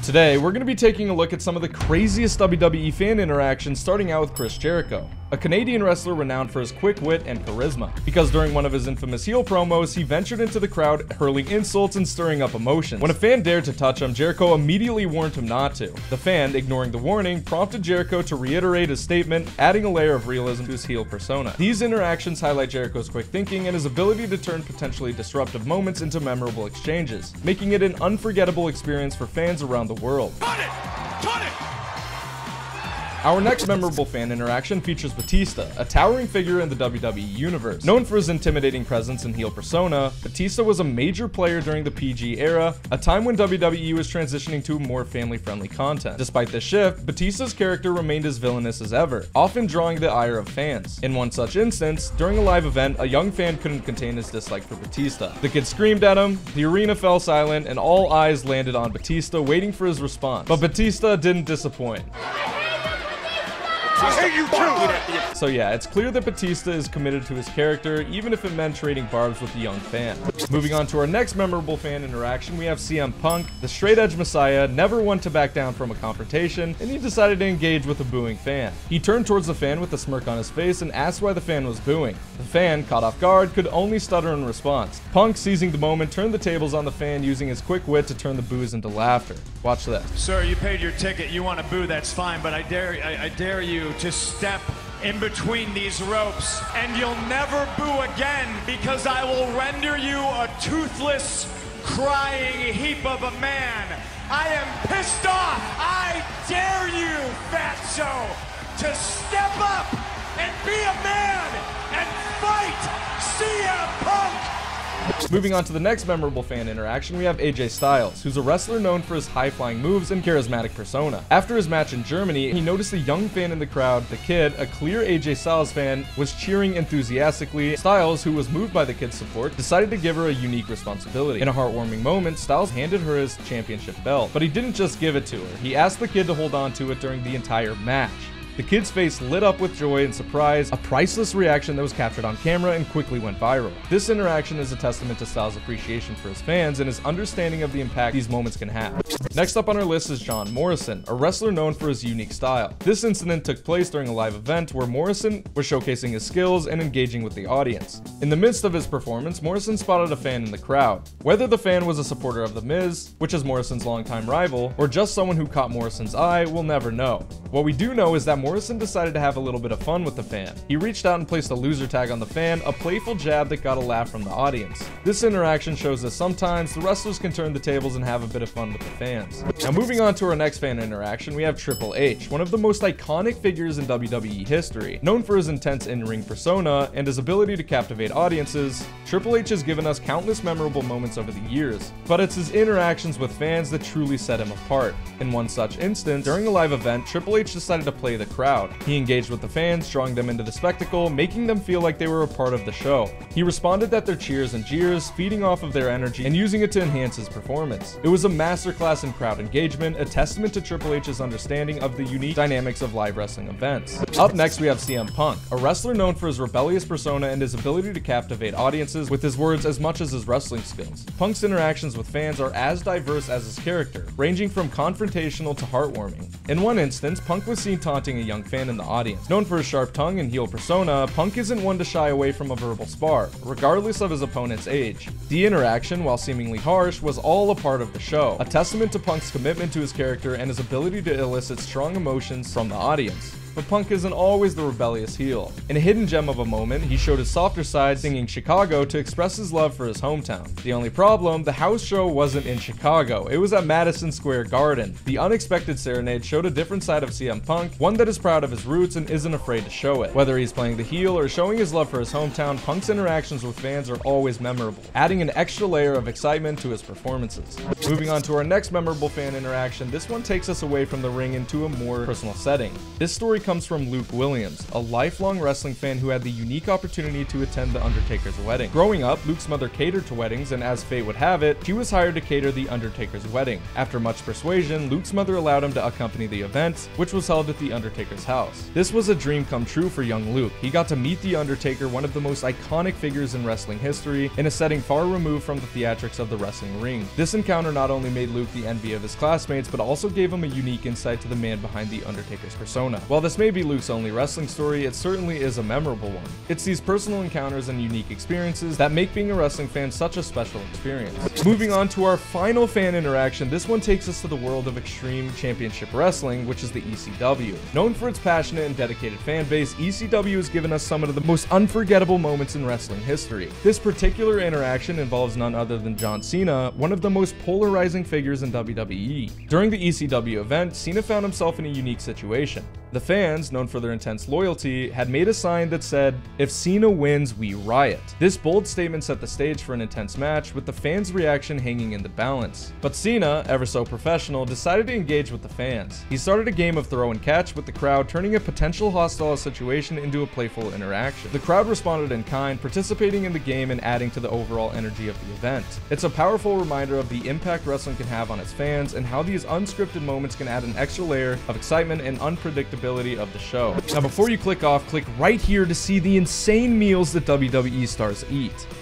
Today, we're going to be taking a look at some of the craziest WWE fan interactions, starting out with Chris Jericho, a Canadian wrestler renowned for his quick wit and charisma, because during one of his infamous heel promos, he ventured into the crowd, hurling insults and stirring up emotions. When a fan dared to touch him, Jericho immediately warned him not to. The fan, ignoring the warning, prompted Jericho to reiterate his statement, adding a layer of realism to his heel persona. These interactions highlight Jericho's quick thinking and his ability to turn potentially disruptive moments into memorable exchanges, making it an unforgettable experience for fans around the world. Cut it! Cut it! Our next memorable fan interaction features Batista, a towering figure in the WWE universe. Known for his intimidating presence and heel persona, Batista was a major player during the PG era, a time when WWE was transitioning to more family-friendly content. Despite this shift, Batista's character remained as villainous as ever, often drawing the ire of fans. In one such instance, during a live event, a young fan couldn't contain his dislike for Batista. The kid screamed at him, the arena fell silent, and all eyes landed on Batista, waiting for his response. But Batista didn't disappoint. I hate you too! So yeah, it's clear that Batista is committed to his character, even if it meant trading barbs with the young fan. Moving on to our next memorable fan interaction, we have CM Punk. The straight-edge messiah never one to back down from a confrontation, and he decided to engage with a booing fan. He turned towards the fan with a smirk on his face and asked why the fan was booing. The fan, caught off guard, could only stutter in response. Punk, seizing the moment, turned the tables on the fan, using his quick wit to turn the boos into laughter. Watch this. Sir, you paid your ticket. You want to boo, that's fine, but I dare you to step in between these ropes, and you'll never boo again, because I will render you a toothless, crying heap of a man. I am pissed off. I dare you, fatso, to step up and be a man and fight CM Punk. Moving on to the next memorable fan interaction, we have AJ Styles, who's a wrestler known for his high-flying moves and charismatic persona. After his match in Germany, he noticed a young fan in the crowd. The kid, a clear AJ Styles fan, was cheering enthusiastically. Styles, who was moved by the kid's support, decided to give her a unique responsibility. In a heartwarming moment, Styles handed her his championship belt, but he didn't just give it to her. He asked the kid to hold on to it during the entire match. The kid's face lit up with joy and surprise, a priceless reaction that was captured on camera and quickly went viral. This interaction is a testament to Styles' appreciation for his fans and his understanding of the impact these moments can have. Next up on our list is John Morrison, a wrestler known for his unique style. This incident took place during a live event where Morrison was showcasing his skills and engaging with the audience. In the midst of his performance, Morrison spotted a fan in the crowd. Whether the fan was a supporter of The Miz, which is Morrison's longtime rival, or just someone who caught Morrison's eye, we'll never know. What we do know is that Morrison decided to have a little bit of fun with the fan. He reached out and placed a loser tag on the fan, a playful jab that got a laugh from the audience. This interaction shows that sometimes the wrestlers can turn the tables and have a bit of fun with the fans. Now moving on to our next fan interaction, we have Triple H, one of the most iconic figures in WWE history. Known for his intense in-ring persona and his ability to captivate audiences, Triple H has given us countless memorable moments over the years, but it's his interactions with fans that truly set him apart. In one such instance, during a live event, Triple H decided to play the crowd. He engaged with the fans, drawing them into the spectacle, making them feel like they were a part of the show. He responded at their cheers and jeers, feeding off of their energy and using it to enhance his performance. It was a masterclass in crowd engagement, a testament to Triple H's understanding of the unique dynamics of live wrestling events. Up next, we have CM Punk, a wrestler known for his rebellious persona and his ability to captivate audiences with his words as much as his wrestling skills. Punk's interactions with fans are as diverse as his character, ranging from confrontational to heartwarming. In one instance, Punk was seen taunting a young fan in the audience. Known for his sharp tongue and heel persona, Punk isn't one to shy away from a verbal spar, regardless of his opponent's age. The interaction, while seemingly harsh, was all a part of the show, a testament to Punk's commitment to his character and his ability to elicit strong emotions from the audience. But Punk isn't always the rebellious heel. In a hidden gem of a moment, he showed his softer side singing Chicago to express his love for his hometown. The only problem, the house show wasn't in Chicago, it was at Madison Square Garden. The unexpected serenade showed a different side of CM Punk, one that is proud of his roots and isn't afraid to show it. Whether he's playing the heel or showing his love for his hometown, Punk's interactions with fans are always memorable, adding an extra layer of excitement to his performances. Moving on to our next memorable fan interaction, this one takes us away from the ring into a more personal setting. This story comes from Luke Williams, a lifelong wrestling fan who had the unique opportunity to attend The Undertaker's wedding. Growing up, Luke's mother catered to weddings, and as fate would have it, she was hired to cater The Undertaker's wedding. After much persuasion, Luke's mother allowed him to accompany the event, which was held at The Undertaker's house. This was a dream come true for young Luke. He got to meet The Undertaker, one of the most iconic figures in wrestling history, in a setting far removed from the theatrics of the wrestling ring. This encounter not only made Luke the envy of his classmates, but also gave him a unique insight to the man behind The Undertaker's persona. While this may be Luke's only wrestling story, it certainly is a memorable one. It's these personal encounters and unique experiences that make being a wrestling fan such a special experience. Moving on to our final fan interaction, this one takes us to the world of Extreme Championship Wrestling, which is the ECW. Known for its passionate and dedicated fan base, ECW has given us some of the most unforgettable moments in wrestling history. This particular interaction involves none other than John Cena, one of the most polarizing figures in WWE. During the ECW event, Cena found himself in a unique situation. The fans, known for their intense loyalty, had made a sign that said, "If Cena wins, we riot." This bold statement set the stage for an intense match, with the fans' reaction hanging in the balance. But Cena, ever so professional, decided to engage with the fans. He started a game of throw and catch with the crowd, turning a potential hostile situation into a playful interaction. The crowd responded in kind, participating in the game and adding to the overall energy of the event. It's a powerful reminder of the impact wrestling can have on its fans, and how these unscripted moments can add an extra layer of excitement and unpredictability of the show. Now, before you click off, click right here to see the insane meals that WWE stars eat.